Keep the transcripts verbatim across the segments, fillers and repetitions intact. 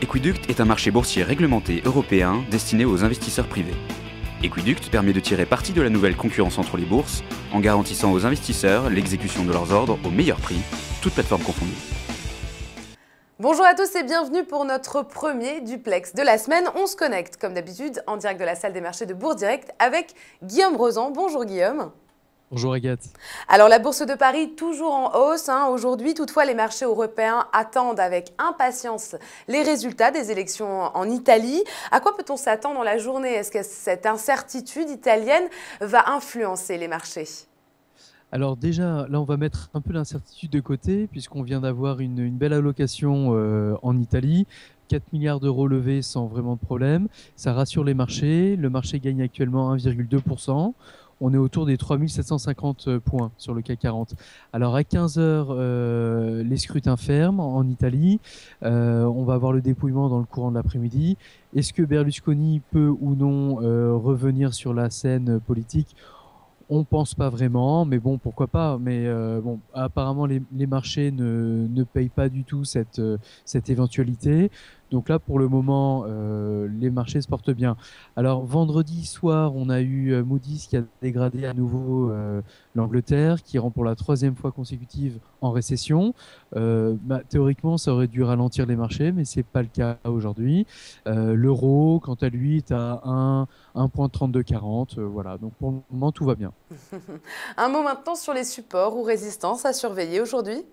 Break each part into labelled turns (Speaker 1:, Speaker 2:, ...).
Speaker 1: Equiduct est un marché boursier réglementé européen destiné aux investisseurs privés. Equiduct permet de tirer parti de la nouvelle concurrence entre les bourses en garantissant aux investisseurs l'exécution de leurs ordres au meilleur prix, toutes plateformes confondues.
Speaker 2: Bonjour à tous et bienvenue pour notre premier duplex de la semaine. On se connecte comme d'habitude en direct de la salle des marchés de Bourse Direct avec Guillaume Rozan. Bonjour Guillaume.
Speaker 3: Bonjour Agathe.
Speaker 2: Alors la Bourse de Paris toujours en hausse hein, aujourd'hui. Toutefois, les marchés européens attendent avec impatience les résultats des élections en Italie. À quoi peut-on s'attendre dans la journée? Est-ce que cette incertitude italienne va influencer les marchés?
Speaker 3: Alors déjà, là on va mettre un peu l'incertitude de côté puisqu'on vient d'avoir une, une belle allocation euh, en Italie. quatre milliards d'euros levés sans vraiment de problème. Ça rassure les marchés. Le marché gagne actuellement un virgule deux pour cent. On est autour des trois mille sept cent cinquante points sur le C A C quarante. Alors à quinze heures, euh, les scrutins ferment en Italie. Euh, on va avoir le dépouillement dans le courant de l'après-midi. Est-ce que Berlusconi peut ou non euh, revenir sur la scène politique ? On pense pas vraiment, mais bon, pourquoi pas. Mais euh, bon, apparemment, les, les marchés ne, ne payent pas du tout cette, euh, cette éventualité. Donc là, pour le moment, euh, les marchés se portent bien. Alors, vendredi soir, on a eu euh, Moody's qui a dégradé à nouveau euh, l'Angleterre, qui rentre pour la troisième fois consécutive en récession. Euh, bah, théoriquement, ça aurait dû ralentir les marchés, mais c'est pas le cas aujourd'hui. Euh, L'euro, quant à lui, est à un virgule trente-deux quarante. Euh, voilà, donc pour le moment, tout va bien.
Speaker 2: Un mot maintenant sur les supports ou résistances à surveiller aujourd'hui.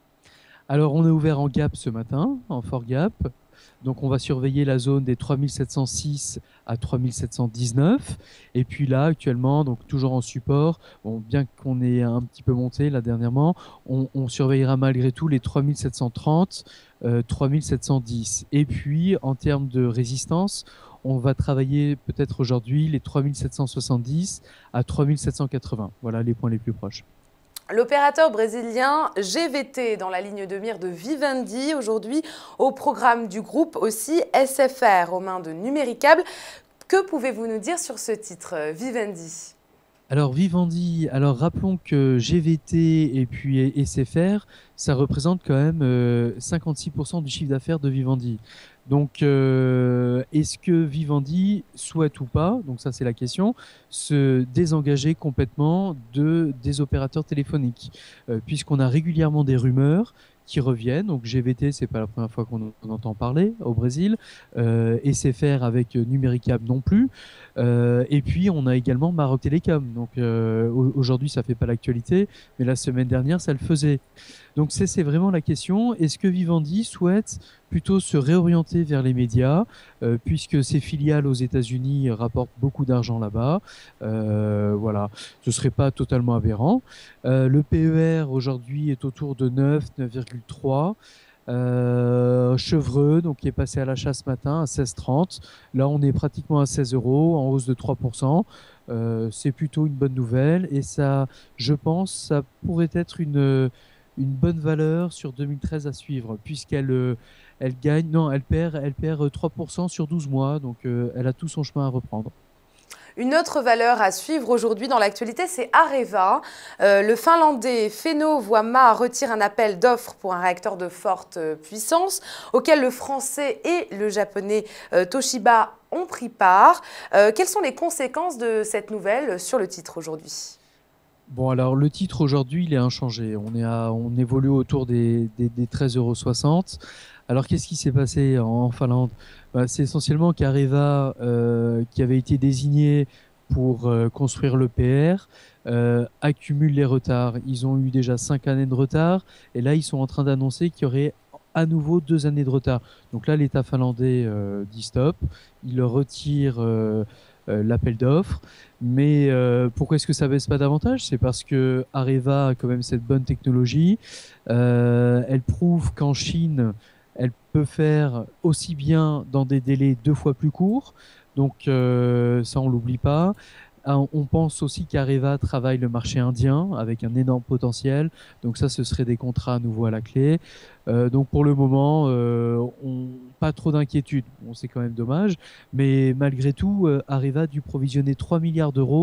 Speaker 3: Alors, on est ouvert en gap ce matin, en fort gap. Donc, on va surveiller la zone des trois mille sept cent six à trois mille sept cent dix-neuf. Et puis là, actuellement, donc toujours en support, bon, bien qu'on ait un petit peu monté là dernièrement, on, on surveillera malgré tout les trois mille sept cent trente, euh, trois mille sept cent dix. Et puis, en termes de résistance, on va travailler peut-être aujourd'hui les trois mille sept cent soixante-dix à trois mille sept cent quatre-vingts. Voilà les points les plus proches.
Speaker 2: L'opérateur brésilien G V T dans la ligne de mire de Vivendi aujourd'hui au programme du groupe aussi S F R aux mains de Numéricable. Que pouvez-vous nous dire sur ce titre Vivendi?
Speaker 3: Alors Vivendi, alors rappelons que G V T et puis S F R, ça représente quand même euh, cinquante-six pour cent du chiffre d'affaires de Vivendi. Donc euh, est-ce que Vivendi souhaite ou pas, donc ça c'est la question, se désengager complètement de, des opérateurs téléphoniques euh, puisqu'on a régulièrement des rumeurs qui reviennent. Donc G V T, c'est pas la première fois qu'on en entend parler au Brésil. Euh, S F R avec Numéricable non plus. Euh, et puis on a également Maroc Télécom. Donc euh, aujourd'hui ça fait pas l'actualité, mais la semaine dernière ça le faisait. Donc c'est, c'est vraiment la question. Est-ce que Vivendi souhaite plutôt se réorienter vers les médias, euh, puisque ses filiales aux États-Unis rapportent beaucoup d'argent là-bas. Euh, voilà, ce serait pas totalement aberrant. Euh, le P E R aujourd'hui est autour de neuf, neuf virgule trois. Euh, Chevreux, donc qui est passé à l'achat ce matin à seize trente. Là, on est pratiquement à seize euros, en hausse de trois pour cent. Euh, c'est plutôt une bonne nouvelle et ça, je pense, ça pourrait être une une bonne valeur sur deux mille treize à suivre, puisqu'elle elle gagne, non, elle perd, elle perd trois pour cent sur douze mois, donc euh, elle a tout son chemin à reprendre.
Speaker 2: Une autre valeur à suivre aujourd'hui dans l'actualité, c'est Areva. Euh, le Finlandais Fennovoima retire un appel d'offres pour un réacteur de forte puissance auquel le Français et le Japonais euh, Toshiba ont pris part. Euh, quelles sont les conséquences de cette nouvelle sur le titre aujourd'hui ?
Speaker 3: Bon, alors le titre aujourd'hui, il est inchangé. On, est à, on évolue autour des, des, des treize euros soixante. Alors, qu'est-ce qui s'est passé en Finlande? Bah, c'est essentiellement qu'Areva, euh, qui avait été désigné pour euh, construire l'E P R, euh, accumule les retards. Ils ont eu déjà cinq années de retard et là, ils sont en train d'annoncer qu'il y aurait à nouveau deux années de retard. Donc là, l'État finlandais euh, dit stop. Il retire euh, euh, l'appel d'offres. Mais euh, pourquoi est-ce que ça baisse pas davantage? C'est parce que Areva a quand même cette bonne technologie. Euh, elle prouve qu'en Chine, elle peut faire aussi bien dans des délais deux fois plus courts. Donc euh, ça, on l'oublie pas. On pense aussi qu'Areva travaille le marché indien avec un énorme potentiel. Donc ça, ce serait des contrats à nouveau à la clé. Euh, donc pour le moment, euh, on, pas trop d'inquiétude. Bon, c'est quand même dommage. Mais malgré tout, euh, Areva a dû provisionner trois milliards d'euros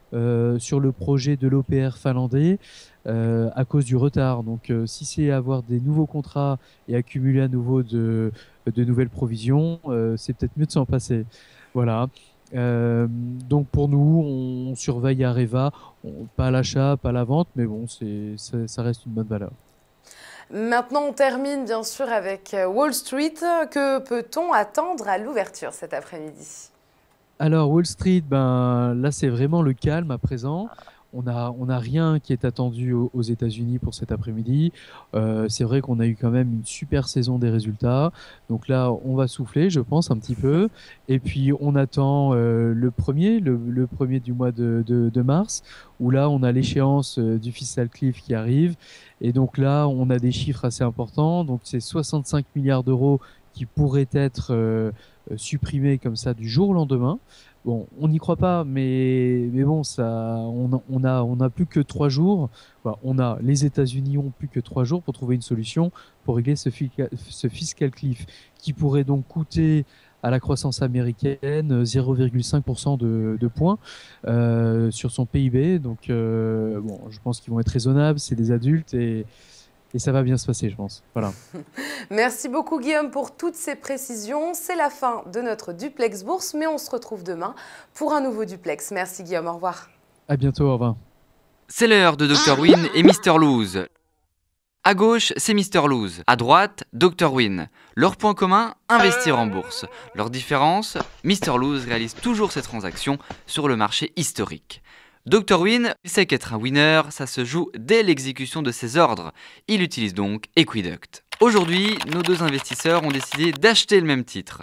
Speaker 3: euh, sur le projet de l'O P R finlandais euh, à cause du retard. Donc euh, si c'est avoir des nouveaux contrats et accumuler à nouveau de, de nouvelles provisions, euh, c'est peut-être mieux de s'en passer. Voilà. Euh, donc pour nous, on surveille Areva, on- pas à l'achat, pas à la vente, mais bon, c'est, ça, ça reste une bonne valeur.
Speaker 2: Maintenant, on termine bien sûr avec euh, Wall Street. Que peut-on attendre à l'ouverture cet après-midi?
Speaker 3: Alors Wall Street, ben là c'est vraiment le calme à présent. On a, on a rien qui est attendu aux, aux États-Unis pour cet après-midi. Euh, c'est vrai qu'on a eu quand même une super saison des résultats. Donc là, on va souffler, je pense, un petit peu. Et puis on attend euh, le premier, le, le premier du mois de, de, de mars, où là on a l'échéance euh, du fiscal cliff qui arrive. Et donc là, on a des chiffres assez importants. Donc c'est soixante-cinq milliards d'euros qui pourraient être euh, euh, supprimés comme ça du jour au lendemain. Bon, on n'y croit pas, mais, mais bon, ça, on, a- on a, on a plus que trois jours. Enfin, on a, les États-Unis ont plus que trois jours pour trouver une solution pour régler ce, fica- ce fiscal cliff qui pourrait donc coûter à la croissance américaine zéro virgule cinq pour cent de, de points euh, sur son P I B. Donc, euh, bon, je pense qu'ils vont être raisonnables, c'est des adultes et, et ça va bien se passer, je pense. Voilà.
Speaker 2: Merci beaucoup Guillaume pour toutes ces précisions. C'est la fin de notre Duplex Bourse, mais on se retrouve demain pour un nouveau Duplex. Merci Guillaume, au revoir.
Speaker 3: À bientôt, au revoir.
Speaker 1: C'est l'heure de docteur Win et mister Lose. À gauche, c'est mister Lose. À droite, docteur Win. Leur point commun, investir en bourse. Leur différence, mister Lose réalise toujours ses transactions sur le marché historique. docteur Win, il sait qu'être un winner, ça se joue dès l'exécution de ses ordres. Il utilise donc Equiduct. Aujourd'hui, nos deux investisseurs ont décidé d'acheter le même titre.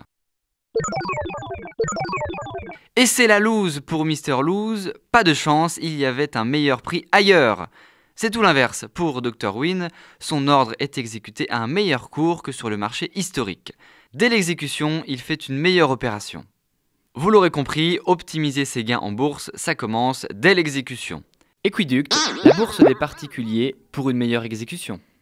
Speaker 1: Et c'est la lose pour mister Lose. Pas de chance, il y avait un meilleur prix ailleurs. C'est tout l'inverse pour docteur Win. Son ordre est exécuté à un meilleur cours que sur le marché historique. Dès l'exécution, il fait une meilleure opération. Vous l'aurez compris, optimiser ses gains en bourse, ça commence dès l'exécution. Equiduct, la bourse des particuliers pour une meilleure exécution.